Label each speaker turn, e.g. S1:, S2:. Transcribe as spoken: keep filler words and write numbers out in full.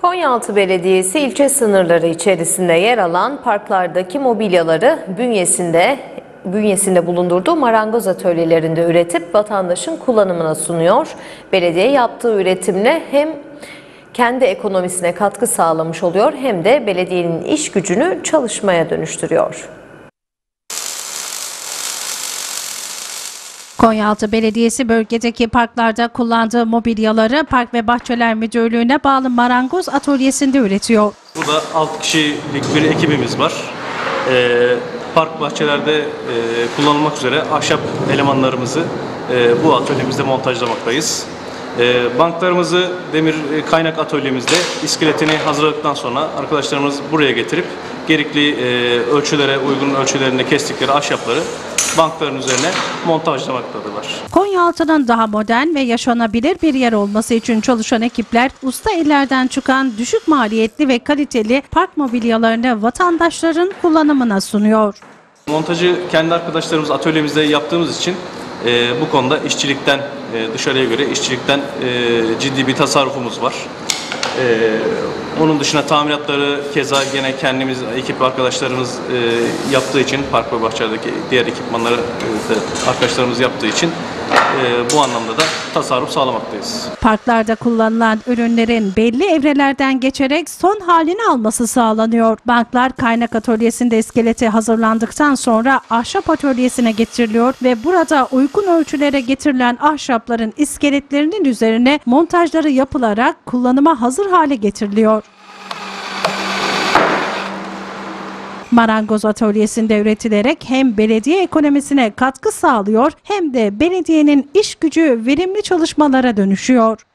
S1: Konyaaltı Belediyesi ilçe sınırları içerisinde yer alan parklardaki mobilyaları bünyesinde bünyesinde bulundurduğu marangoz atölyelerinde üretip vatandaşın kullanımına sunuyor. Belediye yaptığı üretimle hem kendi ekonomisine katkı sağlamış oluyor hem de belediyenin iş gücünü çalışmaya dönüştürüyor.
S2: Konyaaltı Belediyesi bölgedeki parklarda kullandığı mobilyaları Park ve Bahçeler Müdürlüğü'ne bağlı marangoz atölyesinde üretiyor.
S3: Burada altı kişilik bir ekibimiz var. Ee, park bahçelerde e, kullanılmak üzere ahşap elemanlarımızı e, bu atölyemizde montajlamaktayız. E, banklarımızı demir kaynak atölyemizde iskeletini hazırladıktan sonra arkadaşlarımız buraya getirip gerekli e, ölçülere uygun ölçülerinde kestikleri ahşapları bankların üzerine montajlamaktadırlar.
S2: Konyaaltı'nın daha modern ve yaşanabilir bir yer olması için çalışan ekipler usta ellerden çıkan düşük maliyetli ve kaliteli park mobilyalarını vatandaşların kullanımına sunuyor.
S3: Montajı kendi arkadaşlarımız atölyemizde yaptığımız için e, bu konuda işçilikten e, dışarıya göre işçilikten e, ciddi bir tasarrufumuz var. Ee, onun dışında tamiratları keza gene kendimiz, ekip arkadaşlarımız e, yaptığı için, park ve bahçelerdeki diğer ekipmanları e, arkadaşlarımız yaptığı için e, bu anlamda da tasarruf sağlamaktayız.
S2: Parklarda kullanılan ürünlerin belli evrelerden geçerek son halini alması sağlanıyor. Banklar kaynak atölyesinde iskeleti hazırlandıktan sonra ahşap atölyesine getiriliyor ve burada uygun ölçülere getirilen ahşapların iskeletlerinin üzerine montajları yapılarak kullanıma hazır hale getiriliyor. Marangoz atölyesinde üretilerek hem belediye ekonomisine katkı sağlıyor hem de belediyenin iş gücü verimli çalışmalara dönüşüyor.